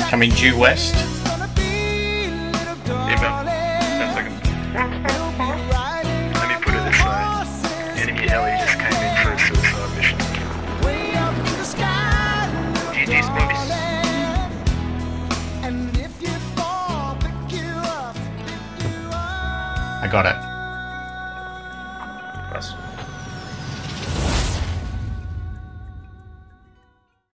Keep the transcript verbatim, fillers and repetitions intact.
Coming due west. Yeah, about ten seconds. Let me put it this way. Enemy heli just came in for a suicide mission. G G's boys. I got it.